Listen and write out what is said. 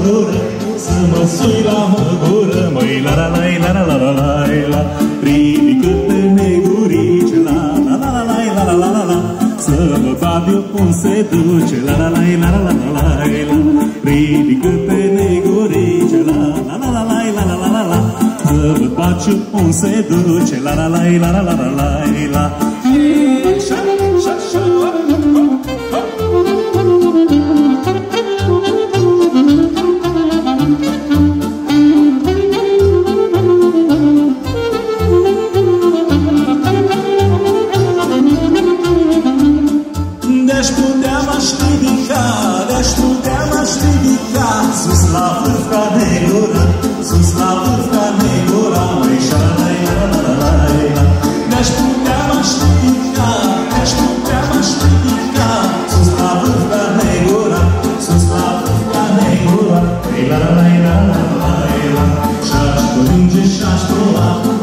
gură, să mă sui la măgură, măi la la la la la la la la. Ridică-te negurice, la la la la la la la la la. Să mă bat eu cum se duce, la la la la la la la la. Ridică-te negurice, la la la la la la la la la. Să mă bat eu cum se duce, la la la la la la la la. De-aș putea m-aș ridica, de-aș putea m-aș ridica sus la vârf ca negura, sus la vârf ca negura, măi șa-la-la-la-la-la-la. De-aș putea m-aș ridica, de-aș putea m-aș ridica sus la vârf ca negura, sus la vârf ca negura, măi la-la-la-la-la-la-la. Și-aș părânge și-aș prova